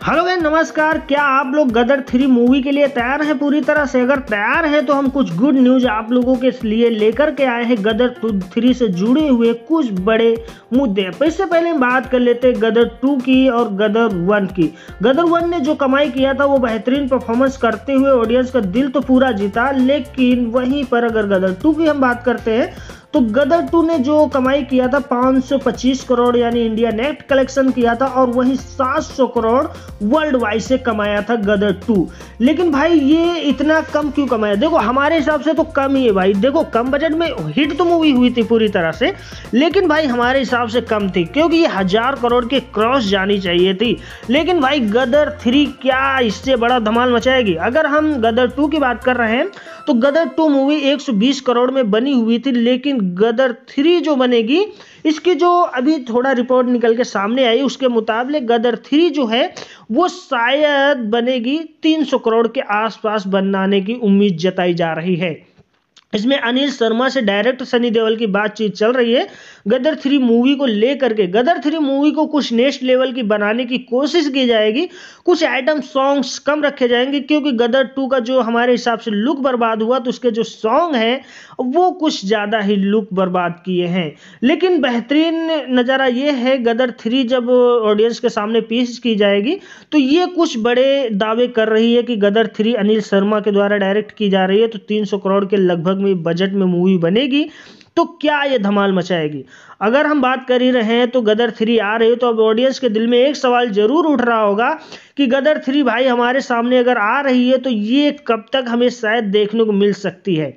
Hello guys, नमस्कार। क्या आप लोग गदर 3 मूवी के लिए तैयार हैं? पूरी तरह से अगर तैयार हैं तो हम कुछ गुड न्यूज आप लोगों के लिए लेकर के आए हैं गदर 3 से जुड़े हुए कुछ बड़े मुद्दे। इससे पहले हम बात कर लेते हैं गदर 2 की और गदर 1 की। गदर 1 ने जो कमाई किया था वो बेहतरीन परफॉर्मेंस करते हुए ऑडियंस का दिल तो पूरा जीता, लेकिन वहीं पर अगर गदर 2 की हम बात करते हैं तो गदर 2 ने जो कमाई किया था 525 करोड़ यानी इंडिया नेट कलेक्शन किया था, और वहीं 700 करोड़ वर्ल्ड वाइड से कमाया था गदर 2। लेकिन भाई ये इतना कम क्यों कमाया? देखो हमारे हिसाब से तो कम ही है भाई। देखो कम बजट में हिट तो मूवी हुई थी पूरी तरह से, लेकिन भाई हमारे हिसाब से कम थी क्योंकि ये 1000 करोड़ के क्रॉस जानी चाहिए थी। लेकिन भाई गदर 3 क्या इससे बड़ा धमाल मचाएगी? अगर हम गदर 2 की बात कर रहे हैं तो गदर 2 मूवी 120 करोड़ में बनी हुई थी, लेकिन गदर 3 जो बनेगी, इसकी जो अभी थोड़ा रिपोर्ट निकल के सामने आई उसके मुताबिक गदर 3 जो है वो शायद बनेगी 300 करोड़ के आसपास बनाने की उम्मीद जताई जा रही है। इसमें अनिल शर्मा से डायरेक्ट सनी देओल की बातचीत चल रही है गदर 3 मूवी को लेकर के। गदर 3 मूवी को कुछ नेक्स्ट लेवल की बनाने की कोशिश की जाएगी, कुछ आइटम सॉन्ग्स कम रखे जाएंगे क्योंकि गदर 2 का जो हमारे हिसाब से लुक बर्बाद हुआ तो उसके जो सॉन्ग हैं वो कुछ ज़्यादा ही लुक बर्बाद किए हैं। लेकिन बेहतरीन नज़ारा ये है गदर 3 जब ऑडियंस के सामने पेश की जाएगी तो ये कुछ बड़े दावे कर रही है कि गदर 3 अनिल शर्मा के द्वारा डायरेक्ट की जा रही है तो 300 करोड़ के लगभग में बजट में मूवी बनेगी। तो क्या ये धमाल मचाएगी? अगर हम बात कर ही रहे हैं तो गदर 3 आ रही है तो अब ऑडियंस के दिल में एक सवाल जरूर उठ रहा होगा कि गदर 3 भाई हमारे सामने अगर आ रही है तो ये कब तक हमें शायद देखने को मिल सकती है।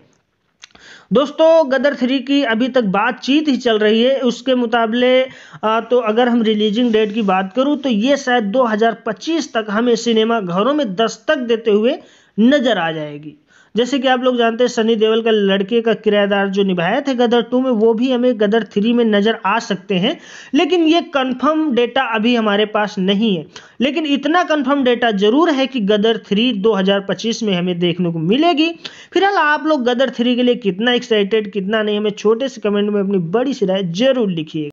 दोस्तों गदर 3 की अभी तक बातचीत ही चल रही है, उसके मुताबिक तो अगर हम रिलीजिंग डेट की बात करूं तो ये शायद 2025 तक हमें सिनेमा घरों में दस्तक देते हुए नजर आ जाएगी। जैसे कि आप लोग जानते हैं सनी देओल का लड़के का किरदार जो निभाया था गदर 2 में, वो भी हमें गदर 3 में नजर आ सकते हैं। लेकिन ये कंफर्म डेटा अभी हमारे पास नहीं है, लेकिन इतना कंफर्म डेटा जरूर है कि गदर 3 2025 में हमें देखने को मिलेगी। फिलहाल आप लोग गदर 3 के लिए कितना एक्साइटेड कितना नहीं, हमें छोटे से कमेंट में अपनी बड़ी सी राय जरूर लिखिए।